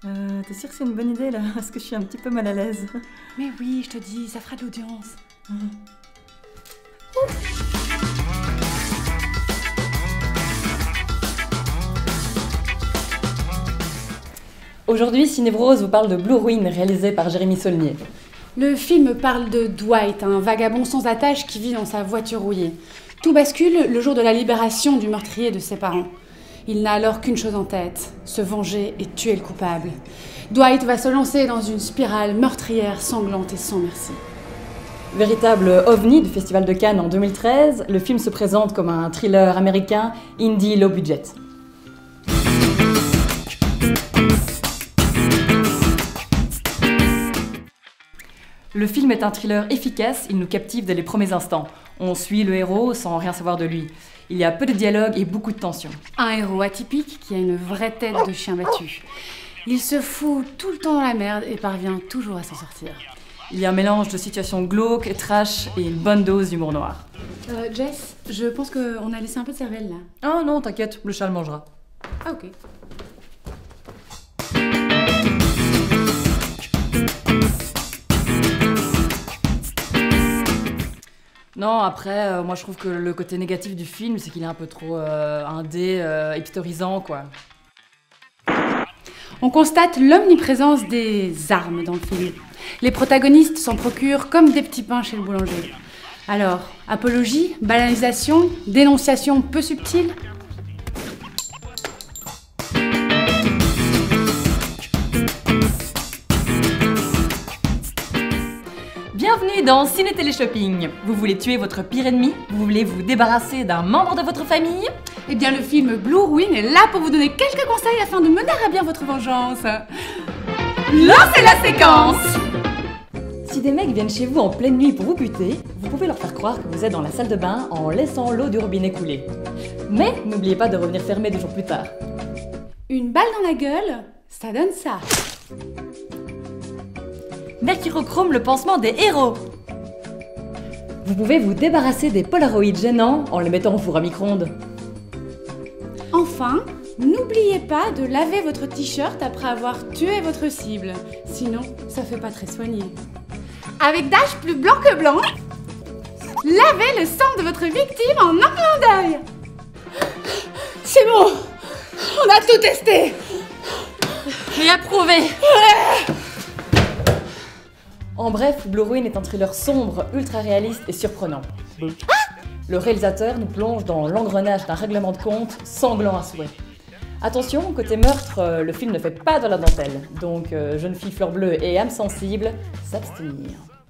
T'es sûre que c'est une bonne idée là? Parce que je suis un petit peu mal à l'aise. Mais oui, je te dis, ça fera de l'audience. Aujourd'hui, Cinébrose vous parle de Blue Ruin, réalisé par Jérémy Saulnier. Le film parle de Dwight, un vagabond sans attache qui vit dans sa voiture rouillée. Tout bascule le jour de la libération du meurtrier de ses parents. Il n'a alors qu'une chose en tête, se venger et tuer le coupable. Dwight va se lancer dans une spirale meurtrière, sanglante et sans merci. Véritable ovni du Festival de Cannes en 2013, le film se présente comme un thriller américain indie low budget. Le film est un thriller efficace, il nous captive dès les premiers instants. On suit le héros sans rien savoir de lui. Il y a peu de dialogue et beaucoup de tension. Un héros atypique qui a une vraie tête de chien battu. Il se fout tout le temps dans la merde et parvient toujours à s'en sortir. Il y a un mélange de situations glauques et trash et une bonne dose d'humour noir. Jess, je pense qu'on a laissé un peu de cervelle là. Ah non, t'inquiète, le chat le mangera. Ah ok. Non, après, moi je trouve que le côté négatif du film, c'est qu'il est un peu trop indé, hipsterisant, quoi. On constate l'omniprésence des armes dans le film. Les protagonistes s'en procurent comme des petits pains chez le boulanger. Alors, apologie, banalisation, dénonciation peu subtile? Bienvenue dans Ciné Télé Shopping. Vous voulez tuer votre pire ennemi? Vous voulez vous débarrasser d'un membre de votre famille? Eh bien, le film Blue Ruin est là pour vous donner quelques conseils afin de mener à bien votre vengeance. Lancez la séquence! Si des mecs viennent chez vous en pleine nuit pour vous buter, vous pouvez leur faire croire que vous êtes dans la salle de bain en laissant l'eau du robinet couler. Mais n'oubliez pas de revenir fermer 2 jours plus tard. Une balle dans la gueule, ça donne ça. Mercurochrome, le pansement des héros. Vous pouvez vous débarrasser des polaroïdes gênants en les mettant au four à micro-ondes. Enfin, n'oubliez pas de laver votre t-shirt après avoir tué votre cible. Sinon, ça fait pas très soigné. Avec Dash plus blanc que blanc, lavez le sang de votre victime en un clin d'œil. C'est bon, on a tout testé. Et approuvé. En bref, Blue Ruin est un thriller sombre, ultra réaliste et surprenant. Le réalisateur nous plonge dans l'engrenage d'un règlement de compte sanglant à souhait. Attention, côté meurtre, le film ne fait pas de la dentelle, donc jeune fille fleur bleue et âme sensible, s'abstenir.